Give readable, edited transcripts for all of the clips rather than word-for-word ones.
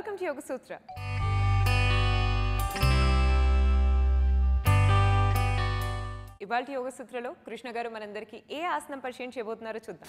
Welcome to Yoga Sutra. ఇవాల్టి యోగ సూత్రలో కృష్ణ గారు మనందరికీ ఏ ఆసనం పరిచయం చేయబోతున్నారో చూద్దాం.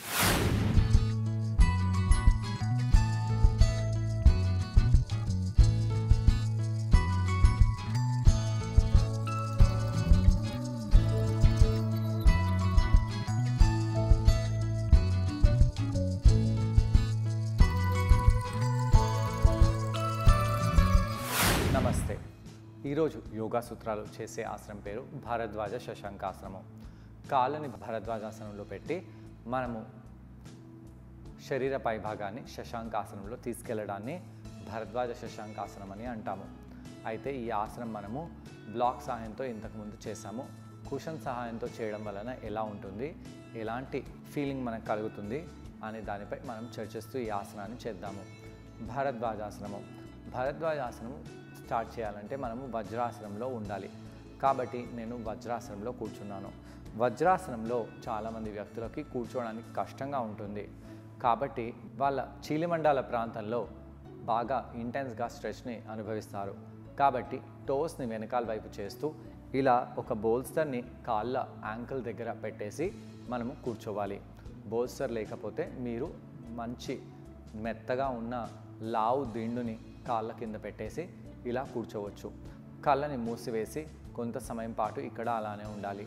నమస్తే. ఈరోజు యోగా సూత్రాలు చేసే ఆసనం పేరు భారద్వాజ శశాంకాసనము. కాళ్ళని భారద్వాజాసనంలో పెట్టి మనము శరీర పైభాగాన్ని శశాంకాసనంలో తీసుకెళ్లడాన్ని భారద్వాజ శశాంకాసనం అని అంటాము. అయితే ఈ ఆసనం మనము బ్లాక్ సహాయంతో ఇంతకుముందు చేసాము. కుషన్ సహాయంతో చేయడం వలన ఎలా ఉంటుంది, ఎలాంటి ఫీలింగ్ మనకు కలుగుతుంది అనే దానిపై మనం చర్చిస్తూ ఈ ఆసనాన్ని చేద్దాము. భారద్వాజాసనము స్టార్ట్ చేయాలంటే మనము వజ్రాసనంలో ఉండాలి. కాబట్టి నేను వజ్రాసనంలో కూర్చున్నాను. వజ్రాసనంలో చాలామంది వ్యక్తులకి కూర్చోవడానికి కష్టంగా ఉంటుంది. కాబట్టి వాళ్ళ చీలిమండాల ప్రాంతంలో బాగా ఇంటెన్స్గా స్ట్రెచ్ని అనుభవిస్తారు. కాబట్టి టోస్ని వెనకాల వైపు చేస్తూ ఇలా ఒక బోల్స్టర్ని కాళ్ళ యాంకిల్ దగ్గర పెట్టేసి మనము కూర్చోవాలి. బోల్స్టర్ లేకపోతే మీరు మంచి మెత్తగా ఉన్న లావు దిండుని కాళ్ళ కింద పెట్టేసి ఇలా కూర్చోవచ్చు. కళ్ళని మూసివేసి కొంత సమయం పాటు ఇక్కడ అలానే ఉండాలి.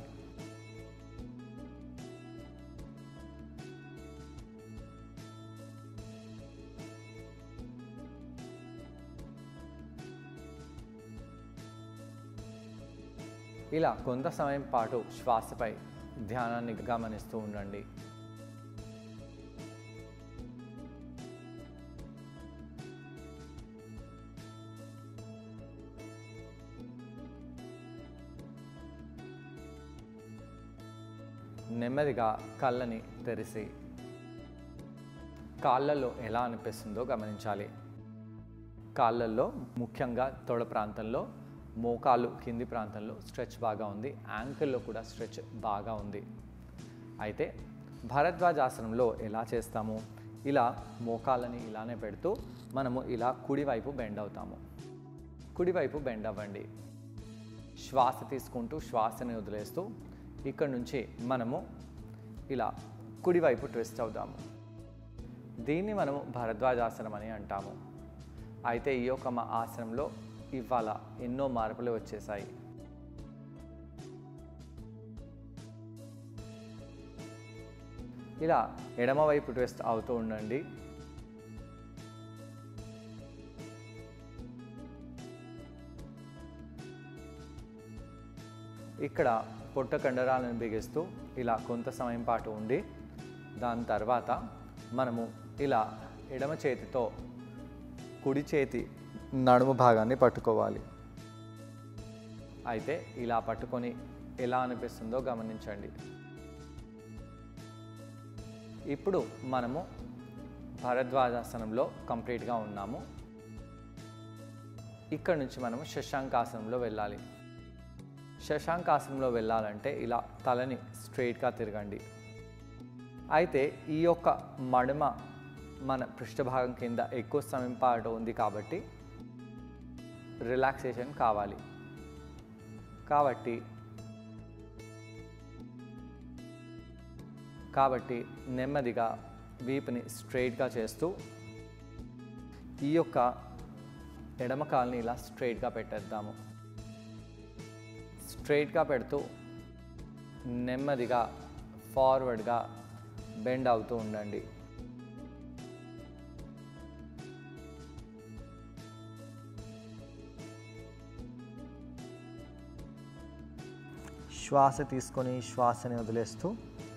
ఇలా కొంత సమయం పాటు శ్వాసపై ధ్యానాన్ని గమనిస్తూ ఉండండి. నెమ్మదిగా కళ్ళని తెరిచి కాళ్ళల్లో ఎలా అనిపిస్తుందో గమనించాలి. కాళ్ళల్లో ముఖ్యంగా తొడ ప్రాంతంలో, మోకాలు కింది ప్రాంతంలో స్ట్రెచ్ బాగా ఉంది. యాంకిల్లో కూడా స్ట్రెచ్ బాగా ఉంది. అయితే భారద్వాజాసనంలో ఎలా చేస్తాము? ఇలా మోకాళ్ళని ఇలానే పెడుతూ మనము ఇలా కుడివైపు బెండ్ అవుతాము. కుడివైపు బెండ్ అవ్వండి. శ్వాస తీసుకుంటూ శ్వాసని వదిలేస్తూ ఇక్కడ నుంచి మనము ఇలా కుడివైపు ట్విస్ట్ అవుతాము. దీన్ని మనము భారద్వాజాసనం అని అంటాము. అయితే ఈ యొక్క మా ఆసనంలో ఇవాళ ఎన్నో మార్పులు వచ్చేసాయి. ఇలా ఎడమవైపు ట్విస్ట్ అవుతూ ఉండండి. ఇక్కడ పొట్ట కండరాలను బిగిస్తూ ఇలా కొంత సమయం పాటు ఉండి దాని తర్వాత మనము ఇలా ఎడమ చేతితో కుడి చేతి నడుము భాగాన్ని పట్టుకోవాలి. అయితే ఇలా పట్టుకొని ఎలా అనిపిస్తుందో గమనించండి. ఇప్పుడు మనము భారద్వాజాసనంలో కంప్లీట్గా ఉన్నాము. ఇక్కడ నుంచి మనము శశాంకాసనంలో వెళ్ళాలి. శశాంకాసనంలో వెళ్ళాలంటే ఇలా తలని స్ట్రైట్గా తిరగండి. అయితే ఈ యొక్క మడమ మన పృష్ఠభాగం కింద ఎక్కువ సమయం పాటు ఉంది కాబట్టి రిలాక్సేషన్ కావాలి. కాబట్టి నెమ్మదిగా వీపుని స్ట్రైట్గా చేస్తూ ఈ యొక్క ఎడమ కాలుని ఇలా స్ట్రైట్గా పెట్టేద్దాము. స్ట్రైట్గా పెడుతూ నెమ్మదిగా ఫార్వర్డ్గా బెండ్ అవుతూ ఉండండి. శ్వాస తీసుకొని శ్వాసని వదిలేస్తూ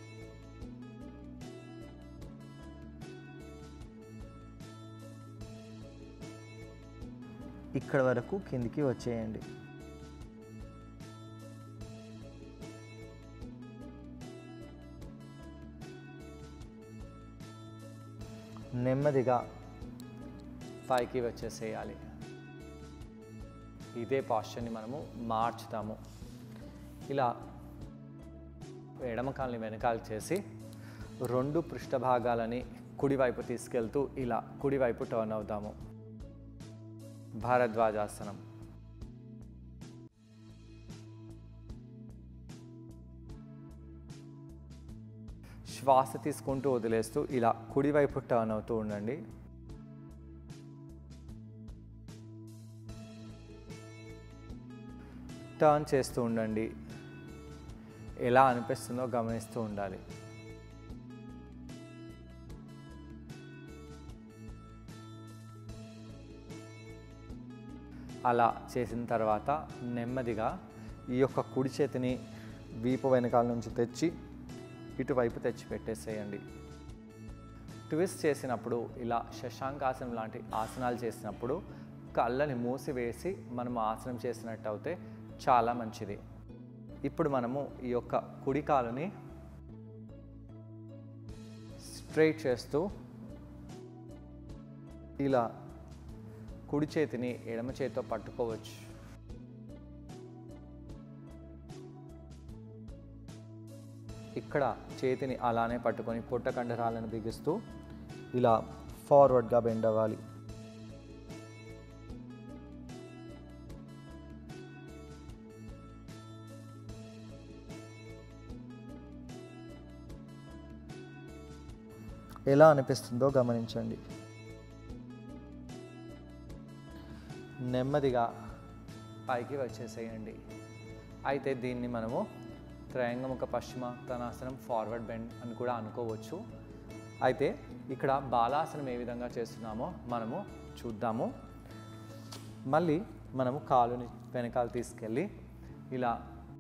ఇక్కడ వరకు కిందికి వచ్చేయండి. నెమ్మదిగా పైకి వచ్చేసేయాలి. ఇదే పాస్చర్ని మనము మార్చుతాము. ఇలా ఎడమ కాలుని వెనకాల చేసి రెండు పృష్ఠ భాగాలని కుడివైపు తీసుకెళ్తూ ఇలా కుడివైపు టర్న్ అవుతాము. భారద్వాజాసనం. శ్వాస తీసుకుంటూ వదిలేస్తూ ఇలా కుడివైపు టర్న్ అవుతూ ఉండండి. టర్న్ చేస్తూ ఉండండి. ఎలా అనిపిస్తుందో గమనిస్తూ ఉండాలి. అలా చేసిన తర్వాత నెమ్మదిగా ఈ యొక్క కుడి చేతిని వీపు వెనకాల నుంచి తెచ్చి ఇటువైపు తెచ్చి పెట్టేసేయండి. ట్విస్ట్ చేసినప్పుడు ఇలా శశాంకాసనం లాంటి ఆసనాలు చేసినప్పుడు కళ్ళని మూసివేసి మనం ఆసనం చేసినట్టు అయితే చాలా మంచిది. ఇప్పుడు మనము ఈ యొక్క కుడి కాలుని స్ట్రైట్ చేస్తూ ఇలా కుడి చేతిని ఎడమ చేతితో పట్టుకోవచ్చు. ఇక్కడ చేతిని అలానే పట్టుకొని పొట్ట కండరాలను బిగిస్తూ ఇలా ఫార్వర్డ్గా బెండ్ అవ్వాలి. ఎలా అనిపిస్తుందో గమనించండి. నెమ్మదిగా పైకి వచ్చేసేయండి. అయితే దీన్ని మనము త్రయంగముఖ పశ్చిమాసనం ఫార్వర్డ్ బెండ్ అని కూడా అనుకోవచ్చు. అయితే ఇక్కడ బాలాసనం ఏ విధంగా చేస్తున్నామో మనము చూద్దాము. మళ్ళీ మనము కాలుని వెనకాల తీసుకెళ్ళి ఇలా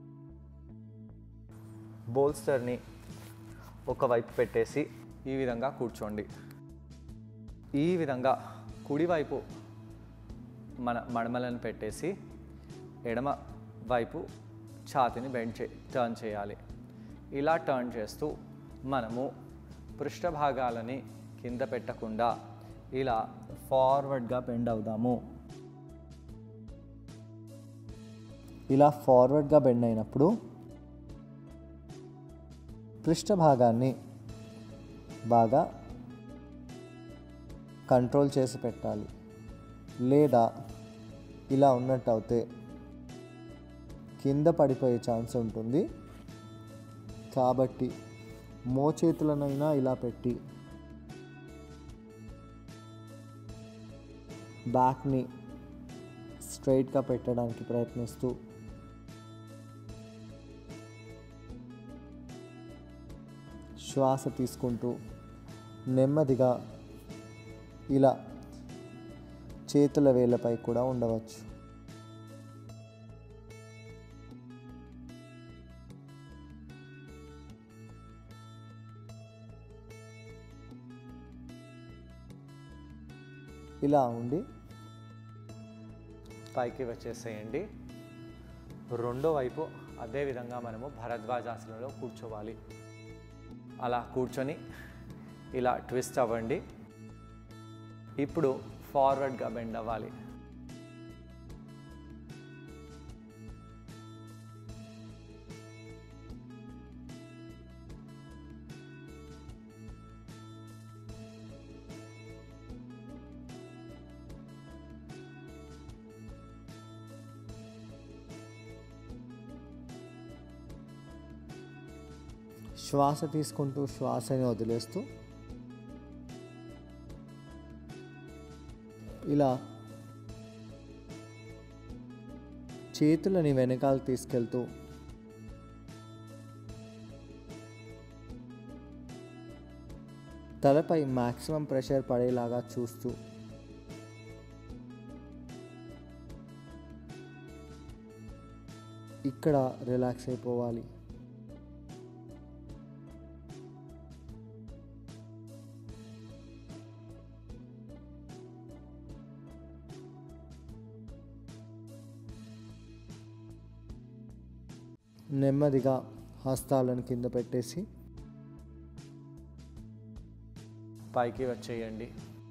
బోల్స్టర్ని ఒకవైపు పెట్టేసి ఈ విధంగా కూర్చోండి. ఈ విధంగా కుడివైపు మన మడమలను పెట్టేసి ఎడమ వైపు ఛాతీని టర్న్ చేయాలి. ఇలా టర్న్ చేస్తూ మనము పృష్ఠభాగాలని కింద పెట్టకుండా ఇలా ఫార్వర్డ్గా బెండ్ అవుదాము. ఇలా ఫార్వర్డ్గా బెండ్ అయినప్పుడు పృష్ఠభాగాన్ని బాగా కంట్రోల్ చేసి పెట్టాలి. లేదా ఇలా ఉన్నట్టు అయితే కింద పడిపోయే ఛాన్స్ ఉంటుంది. కాబట్టి మోచేతులనైనా ఇలా పెట్టి బ్యాక్ని స్ట్రైట్గా పెట్టడానికి ప్రయత్నిస్తూ శ్వాస తీసుకుంటూ నెమ్మదిగా ఇలా చేతుల వేళ్ళపై కూడా ఉండవచ్చు. ఇలా ఉండి పైకి వచ్చేసేయండి. రెండో వైపు అదేవిధంగా మనము భరద్వాజాసనంలో కూర్చోవాలి. అలా కూర్చొని ఇలా ట్విస్ట్ అవ్వండి. ఇప్పుడు ఫార్వర్డ్గా బెండ్ అవ్వాలి. శ్వాస తీసుకుంటూ శ్వాసని వదిలేస్తూ ఇలా చేతులని వెనకాల తీసుకెళ్తూ తలపై మ్యాక్సిమం ప్రెషర్ పడేలాగా చూస్తూ ఇక్కడ రిలాక్స్ అయిపోవాలి. నెమ్మదిగా హస్తాలను కింద పెట్టేసి పైకి వచ్చేయండి.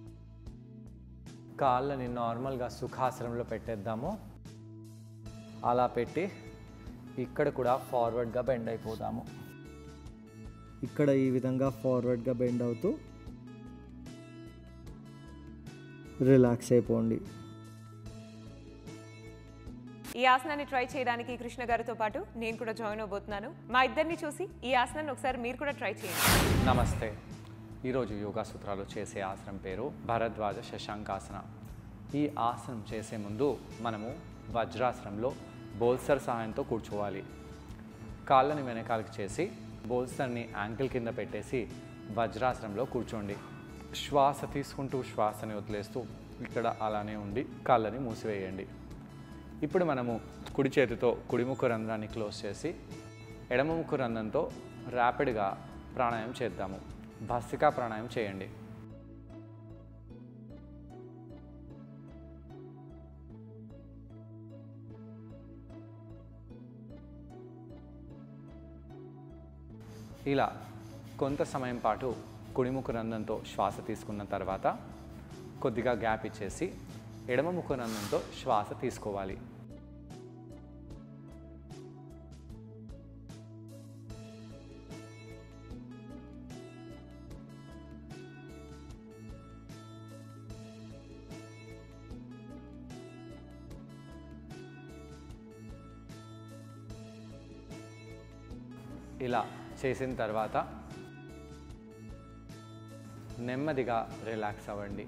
కాళ్ళని నార్మల్గా సుఖాసనంలో పెట్టేద్దాము. అలా పెట్టి ఇక్కడ కూడా ఫార్వర్డ్గా బెండ్ అయిపోదాము. ఇక్కడ ఈ విధంగా ఫార్వర్డ్గా బెండ్ అవుతూ రిలాక్స్ అయిపోండి. ఈ ఆసనాన్ని ట్రై చేయడానికి కృష్ణ గారితో పాటు నేను కూడా జాయిన్ అవబోతున్నాను. మా ఇద్దరిని చూసి ఈ ఆసనాన్ని ఒకసారి మీరు కూడా ట్రై చేయండి. నమస్తే. ఈరోజు యోగా సూత్రాలు చేసే ఆసనం పేరు భరద్వాజ శశాంకాసన. ఈ ఆసనం చేసే ముందు మనము వజ్రాసనంలో బోల్సర్ సహాయంతో కూర్చోవాలి. కాళ్ళని వెనకాలకి చేసి బోల్సర్ని యాంకిల్ కింద పెట్టేసి వజ్రాసనంలో కూర్చోండి. శ్వాస తీసుకుంటూ శ్వాసని వదిలేస్తూ ఇక్కడ అలానే ఉండి కాళ్ళని మూసివేయండి. ఇప్పుడు మనము కుడి చేతితో కుడి ముక్కు రంధ్రాన్ని క్లోజ్ చేసి ఎడమ ముక్కు రంధ్రంతో ర్యాపిడ్గా ప్రాణాయామం చేద్దాము. భస్త్రికా ప్రాణాయామం చేయండి. ఇలా కొంత సమయం పాటు కుడి ముక్కు రంధ్రంతో శ్వాస తీసుకున్న తర్వాత కొద్దిగా గ్యాప్ ఇచ్చేసి ఎడమ ముక్కు రంధ్రంతో శ్వాస తీసుకోవాలి. ఇలా చేసిన తర్వాత నెమ్మదిగా రిలాక్స్ అవ్వండి.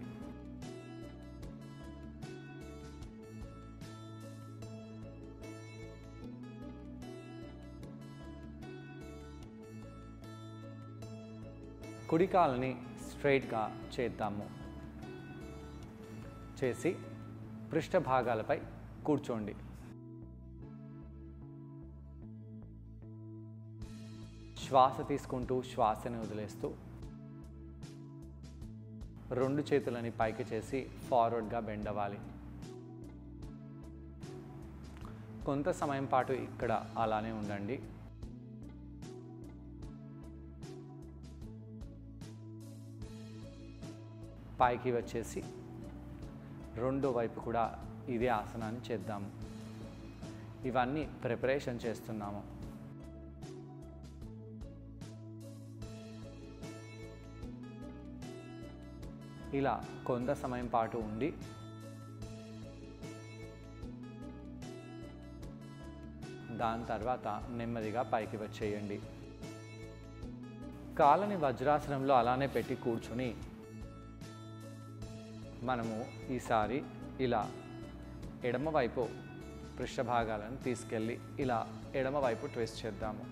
కుడి కాలుని స్ట్రైట్గా చేద్దాము. చేసి పృష్ఠ భాగాలపై కూర్చోండి. శ్వాస తీసుకుంటూ శ్వాసని వదిలేస్తూ రెండు చేతులని పైకి చేసి ఫార్వర్డ్గా బెండ్ అవ్వాలి. కొంత సమయం పాటు ఇక్కడ అలానే ఉండండి. పైకి వచ్చేసి రెండో వైపు కూడా ఇదే ఆసనాన్ని చేద్దాము. ఇవన్నీ ప్రిపరేషన్ చేస్తున్నాము. ఇలా కొంత సమయం పాటు ఉండి దాని తర్వాత నెమ్మదిగా పైకి వచ్చేయండి. కాళ్ళని వజ్రాసనంలో అలానే పెట్టి కూర్చుని మనము ఈసారి ఇలా ఎడమవైపు పృష్ఠభాగాలను తీసుకెళ్ళి ఇలా ఎడమవైపు ట్విస్ట్ చేద్దాము.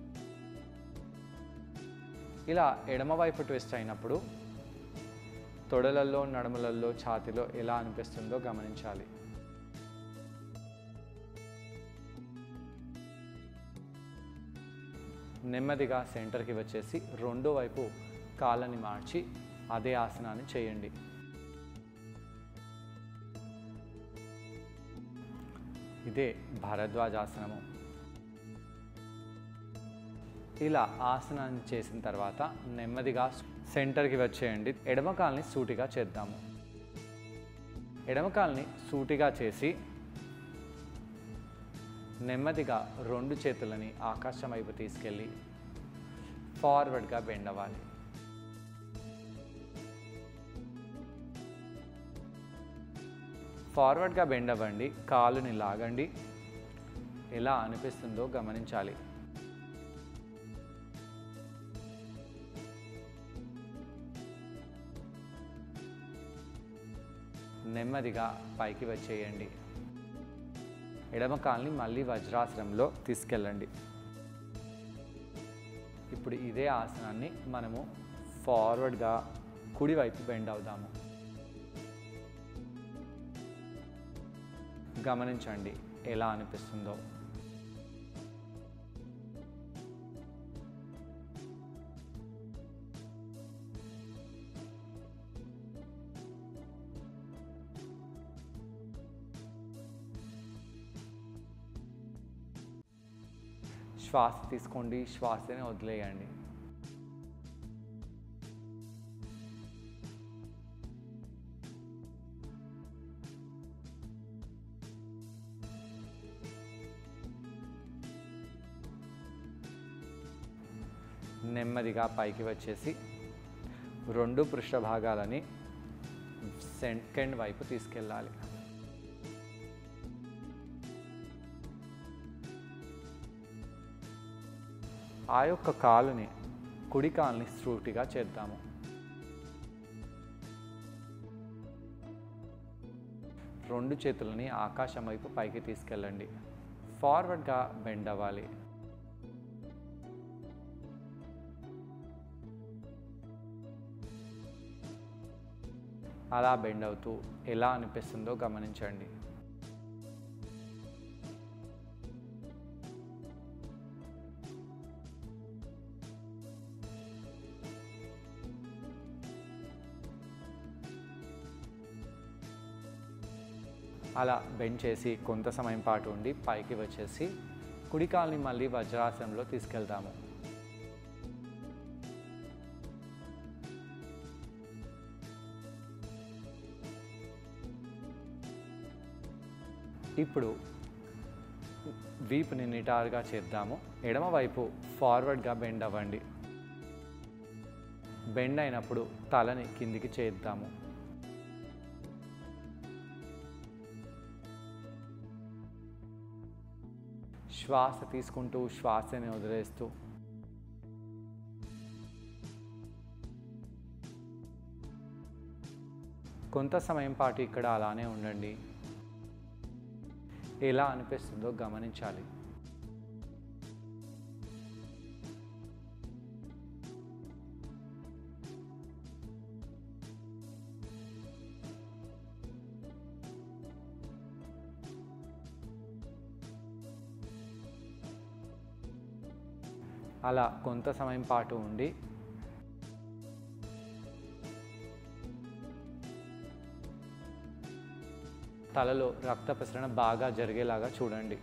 ఇలా ఎడమవైపు ట్విస్ట్ అయినప్పుడు తొడలలో, నడుములలో, ఛాతీలో ఎలా అనిపిస్తుందో గమనించాలి. నెమ్మదిగా సెంటర్కి వచ్చేసి రెండో వైపు కాళ్ళని మార్చి అదే ఆసనాన్ని చేయండి. ఇదే భరద్వాజాసనము. ఇలా ఆసనాన్ని చేసిన తర్వాత నెమ్మదిగా సెంటర్కి వచ్చేయండి. ఎడమ కాలుని సూటిగా చేద్దాము. ఎడమ కాలుని సూటిగా చేసి నెమ్మదిగా రెండు చేతులని ఆకాశం వైపు తీసుకెళ్ళి ఫార్వర్డ్గా బెండ్ అవ్వాలి. ఫార్వర్డ్గా బెండ్ అవ్వండి. కాలుని లాగండి. ఎలా అనిపిస్తుందో గమనించాలి. నెమ్మదిగా పైకి వచ్చేయండి. ఎడమ కాలుని మళ్ళీ వజ్రాసనంలో తీసుకెళ్ళండి. ఇప్పుడు ఇదే ఆసనాన్ని మనము ఫార్వర్డ్గా కుడివైపు బెండ్ అవుదాము. గమనించండి ఎలా అనిపిస్తుందో. శ్వాస తీసుకోండి, శ్వాసని వదిలేయండి. నెమ్మదిగా పైకి వచ్చేసి రెండు పృష్ఠ భాగాలని సెకండ్ వైపు తీసుకెళ్ళాలి. ఆ యొక్క కాలుని కుడి కాలుని సూటిగా చేద్దాము. రెండు చేతులని ఆకాశం వైపు పైకి తీసుకెళ్ళండి. ఫార్వర్డ్గా బెండ్ అవ్వాలి. అలా బెండ్ అవుతూ ఎలా అనిపిస్తుందో గమనించండి. అలా బెండ్ చేసి కొంత సమయం పాటు ఉండి పైకి వచ్చేసి కుడి కాలుని మళ్ళీ వజ్రాసనంలో తీసుకెళ్తాము. ఇప్పుడు వీపుని నిటారుగా చేద్దాము. ఎడమవైపు ఫార్వర్డ్గా బెండ్ అవ్వండి. బెండ్ అయినప్పుడు తలని కిందికి చేద్దాము. శ్వాస తీసుకుంటూ శ్వాసని వదిలేస్తూ కొంత సమయం పాటు ఇక్కడ అలానే ఉండండి. ఎలా అనిపిస్తుందో గమనించాలి. అలా కొంత సమయం పాటు ఉండి తలలో రక్త ప్రసరణ బాగా జరిగేలాగా చూడండి.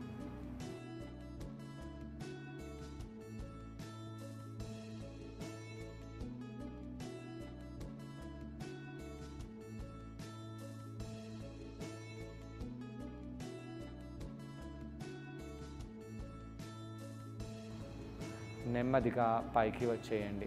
నెమ్మదిగా పైకి వచ్చేయండి.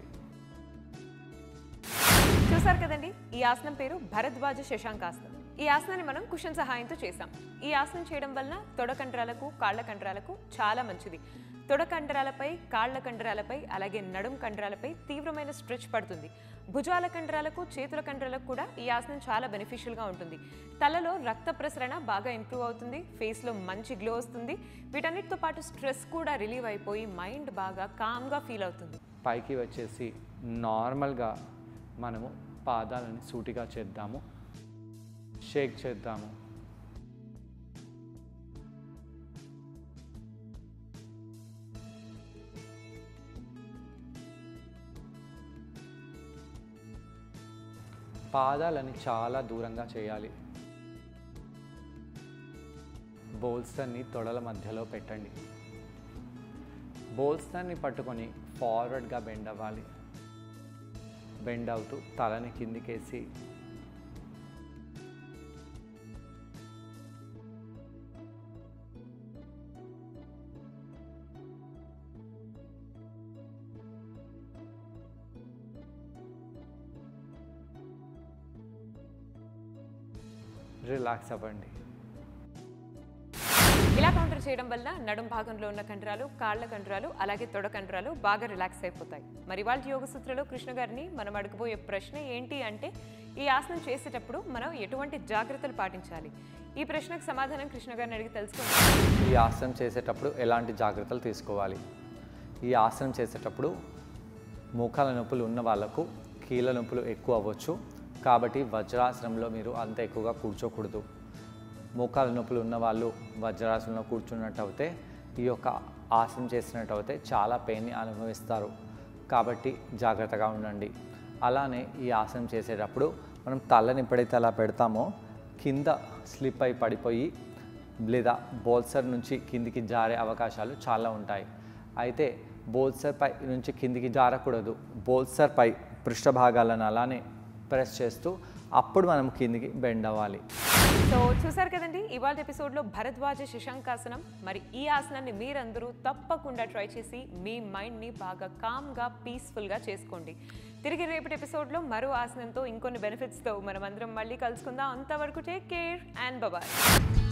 చూసారు కదండి, ఈ ఆసనం పేరు భరద్వాజ శశాంకాసనం. ఈ ఆసనాన్ని మనం కుషన్ సహాయంతో చేసాం. ఈ ఆసనం చేయడం వలన తొడ కండరాలకు, కాళ్ల కండరాలకు చాలా మంచిది. తొడ కండరాలపై, కాళ్ల కండరాలపై, అలాగే నడుం కండరాలపై తీవ్రమైన స్ట్రెచ్ పడుతుంది. భుజాల కండరాలకు, చేతుల కండరాలకు కూడా ఈ ఆసనం చాలా బెనిఫిషియల్గా ఉంటుంది. తలలో రక్త ప్రసరణ బాగా ఇంప్రూవ్ అవుతుంది. ఫేస్లో మంచి గ్లో వస్తుంది. వీటన్నిటితో పాటు స్ట్రెస్ కూడా రిలీవ్ అయిపోయి మైండ్ బాగా కామ్గా ఫీల్ అవుతుంది. పైకి వచ్చేసి నార్మల్గా మనము పాదాలని సూటిగా చేద్దాము. షేక్ చేద్దాము. పాదాలని చాలా దూరంగా చేయాలి. బోల్స్టర్ని తొడల మధ్యలో పెట్టండి. బోల్స్టర్ని పట్టుకొని ఫార్వర్డ్గా బెండ్ అవ్వాలి. బెండ్ అవుతూ తలని కిందికేసి రిలాక్స్ అవ్వండి. ఇలా కౌంటర్ చేయడం వల్ల నడుం భాగంలో ఉన్న కండరాలు, కాళ్ల కండరాలు, అలాగే తొడ కండరాలు బాగా రిలాక్స్ అయిపోతాయి. మరి వాళ్ళ యోగ సూత్రలో కృష్ణ గారిని మనం అడగబోయే ప్రశ్న ఏంటి అంటే, ఈ ఆసనం చేసేటప్పుడు మనం ఎటువంటి జాగ్రత్తలు పాటించాలి? ఈ ప్రశ్నకు సమాధానం కృష్ణ గారిని అడిగి తెలుసుకుందాం. ఈ ఆసనం చేసేటప్పుడు ఎలాంటి జాగ్రత్తలు తీసుకోవాలి? ఈ ఆసనం చేసేటప్పుడు మోకాల నొప్పులు ఉన్న వాళ్ళకు కీళ్ళ నొప్పులు ఎక్కువ అవ్వచ్చు. కాబట్టి వజ్రాసనంలో మీరు అంత ఎక్కువగా కూర్చోకూడదు. మోకాల నొప్పులు ఉన్న వాళ్ళు వజ్రాసనంలో కూర్చున్నట్టు అయితే, ఈ యొక్క ఆసనం చేసినట్టు అయితే చాలా పెయిన్ని అనుభవిస్తారు. కాబట్టి జాగ్రత్తగా ఉండండి. అలానే ఈ ఆసనం చేసేటప్పుడు మనం తలని ఎప్పుడైతే అలా పెడతామో కింద స్లిప్ అయి పడిపోయి లేదా బోల్సర్ నుంచి కిందికి జారే అవకాశాలు చాలా ఉంటాయి. అయితే బోల్సర్ పై నుంచి కిందికి జారకూడదు. బోల్సర్ పై పృష్ఠభాగాలను అలానే ప్రెస్ చేస్తూ అప్పుడు మనం కిందికి బెండ్ అవ్వాలి. సో చూసారు కదండి, ఇవాళ ఎపిసోడ్లో భరద్వాజ శశాంకాసనం. మరి ఈ ఆసనాన్ని మీరందరూ తప్పకుండా ట్రై చేసి మీ మైండ్ని బాగా కామ్గా, పీస్ఫుల్గా చేసుకోండి. తిరిగి రేపటి ఎపిసోడ్లో మరో ఆసనంతో, ఇంకొన్ని బెనిఫిట్స్తో మనం అందరం మళ్ళీ కలుసుకుందాం. అంతవరకు టేక్ కేర్ అండ్ బాయ్.